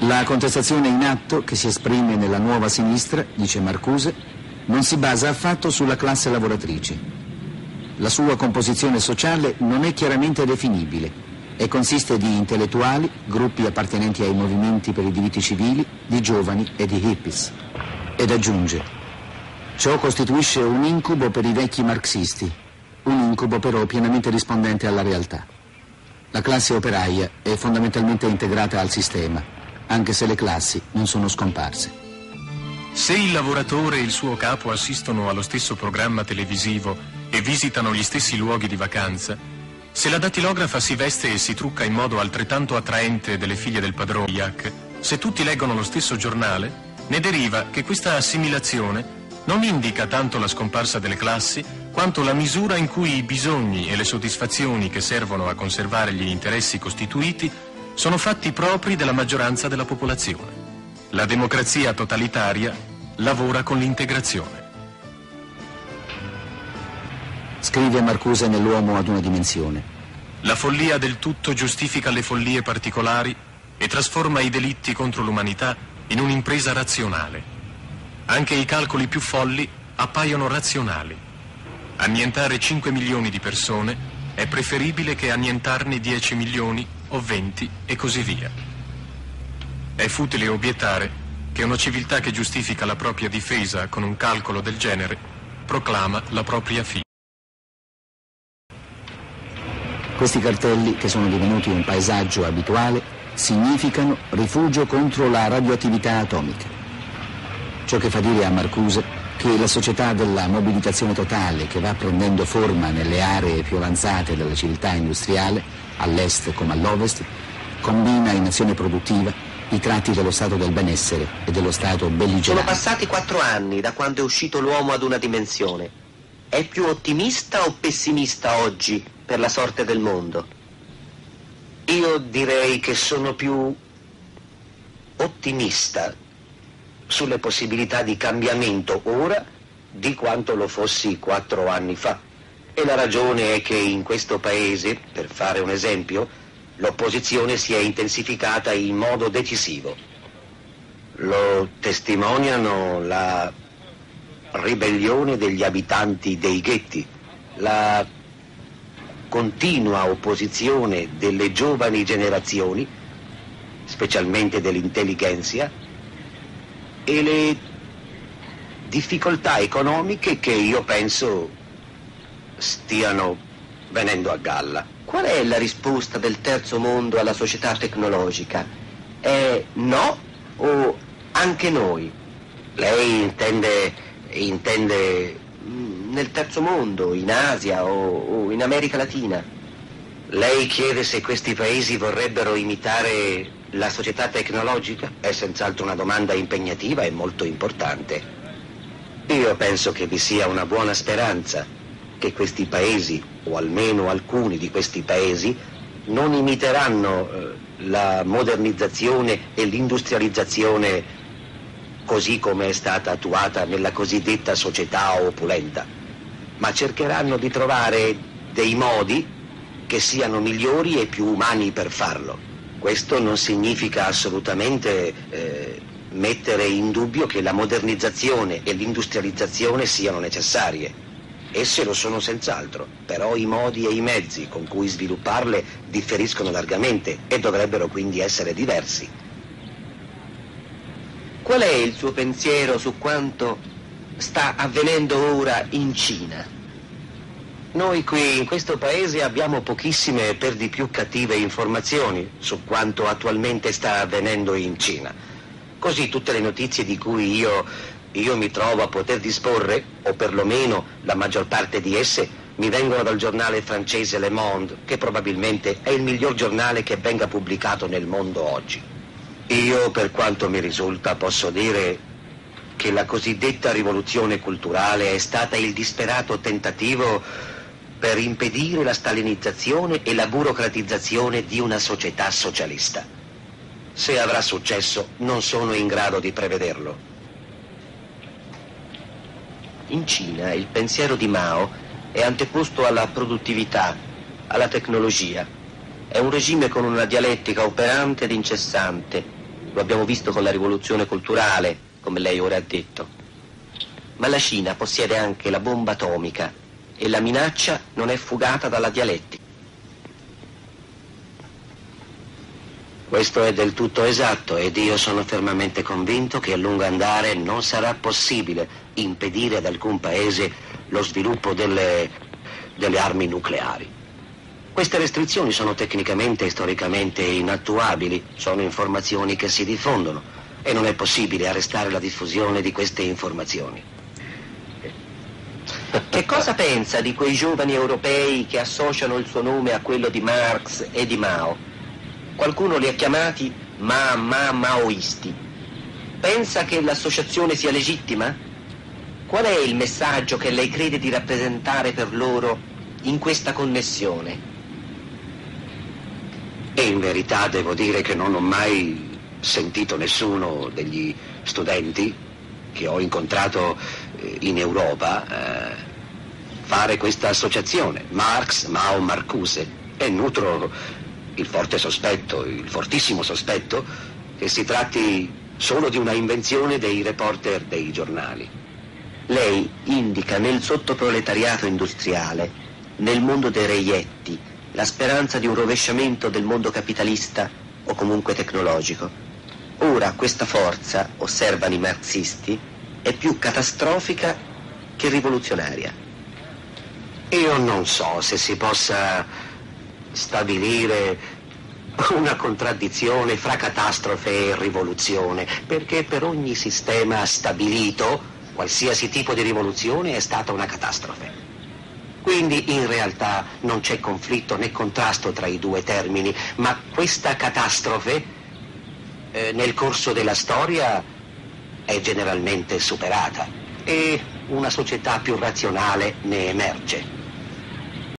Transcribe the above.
La contestazione in atto, che si esprime nella nuova sinistra, dice Marcuse, non si basa affatto sulla classe lavoratrice. La sua composizione sociale non è chiaramente definibile e consiste di intellettuali, gruppi appartenenti ai movimenti per i diritti civili, di giovani e di hippies. Ed aggiunge: ciò costituisce un incubo per i vecchi marxisti, un incubo però pienamente rispondente alla realtà. La classe operaia è fondamentalmente integrata al sistema, anche se le classi non sono scomparse. Se il lavoratore e il suo capo assistono allo stesso programma televisivo e visitano gli stessi luoghi di vacanza, se la dattilografa si veste e si trucca in modo altrettanto attraente delle figlie del padrone Jack, se tutti leggono lo stesso giornale, ne deriva che questa assimilazione non indica tanto la scomparsa delle classi quanto la misura in cui i bisogni e le soddisfazioni che servono a conservare gli interessi costituiti sono fatti propri della maggioranza della popolazione. La democrazia totalitaria lavora con l'integrazione. Scrive Marcuse nell'Uomo ad una dimensione. La follia del tutto giustifica le follie particolari e trasforma i delitti contro l'umanità in un'impresa razionale. Anche i calcoli più folli appaiono razionali. Annientare 5 milioni di persone è preferibile che annientarne 10 milioni o 20 e così via. È futile obiettare che una civiltà che giustifica la propria difesa con un calcolo del genere proclama la propria fine. Questi cartelli, che sono divenuti un paesaggio abituale, significano rifugio contro la radioattività atomica. Ciò che fa dire a Marcuse che la società della mobilitazione totale, che va prendendo forma nelle aree più avanzate della civiltà industriale, all'est come all'ovest, combina in azione produttiva i tratti dello stato del benessere e dello stato belligerante. Sono passati 4 anni da quando è uscito l'uomo ad una dimensione. È più ottimista o pessimista oggi per la sorte del mondo? Io direi che sono più ottimista sulle possibilità di cambiamento ora di quanto lo fossi 4 anni fa. E la ragione è che in questo paese, per fare un esempio, l'opposizione si è intensificata in modo decisivo. Lo testimoniano la ribellione degli abitanti dei ghetti, la continua opposizione delle giovani generazioni, specialmente dell'intellighenzia, e le difficoltà economiche che io penso stiano venendo a galla. Qual è la risposta del terzo mondo alla società tecnologica? È no o anche noi? Lei intende Nel terzo mondo, in Asia o in America Latina? Lei chiede se questi paesi vorrebbero imitare la società tecnologica? È senz'altro una domanda impegnativa e molto importante. Io penso che vi sia una buona speranza che questi paesi, o almeno alcuni di questi paesi, non imiteranno la modernizzazione e l'industrializzazione così come è stata attuata nella cosiddetta società opulenta, ma cercheranno di trovare dei modi che siano migliori e più umani per farlo. Questo non significa assolutamente mettere in dubbio che la modernizzazione e l'industrializzazione siano necessarie. Esse lo sono senz'altro, però i modi e i mezzi con cui svilupparle differiscono largamente e dovrebbero quindi essere diversi. Qual è il suo pensiero su quanto sta avvenendo ora in Cina? Noi qui in questo paese abbiamo pochissime e per di più cattive informazioni su quanto attualmente sta avvenendo in Cina. Così tutte le notizie di cui io mi trovo a poter disporre, o perlomeno la maggior parte di esse, mi vengono dal giornale francese Le Monde, che probabilmente è il miglior giornale che venga pubblicato nel mondo oggi. Io, per quanto mi risulta, posso dire che la cosiddetta rivoluzione culturale è stata il disperato tentativo per impedire la stalinizzazione e la burocratizzazione di una società socialista. Se avrà successo, non sono in grado di prevederlo. In Cina il pensiero di Mao è anteposto alla produttività, alla tecnologia. È un regime con una dialettica operante ed incessante, Lo abbiamo visto con la rivoluzione culturale, come lei ora ha detto. Ma la Cina possiede anche la bomba atomica e la minaccia non è fugata dalla dialettica. Questo è del tutto esatto ed io sono fermamente convinto che a lungo andare non sarà possibile impedire ad alcun paese lo sviluppo delle armi nucleari. Queste restrizioni sono tecnicamente e storicamente inattuabili, sono informazioni che si diffondono e non è possibile arrestare la diffusione di queste informazioni. Che cosa pensa di quei giovani europei che associano il suo nome a quello di Marx e di Mao? Qualcuno li ha chiamati maoisti. Pensa che l'associazione sia legittima? Qual è il messaggio che lei crede di rappresentare per loro in questa connessione? E in verità devo dire che non ho mai sentito nessuno degli studenti che ho incontrato in Europa fare questa associazione, Marx, Mao, Marcuse, e nutro il forte sospetto, il fortissimo sospetto, che si tratti solo di una invenzione dei reporter dei giornali. Lei indica nel sottoproletariato industriale, nel mondo dei reietti, la speranza di un rovesciamento del mondo capitalista o comunque tecnologico. Ora questa forza, osservano i marxisti, è più catastrofica che rivoluzionaria. Io non so se si possa stabilire una contraddizione fra catastrofe e rivoluzione, perché per ogni sistema stabilito, qualsiasi tipo di rivoluzione è stata una catastrofe. Quindi in realtà non c'è conflitto né contrasto tra i due termini, ma questa catastrofe nel corso della storia è generalmente superata e una società più razionale ne emerge.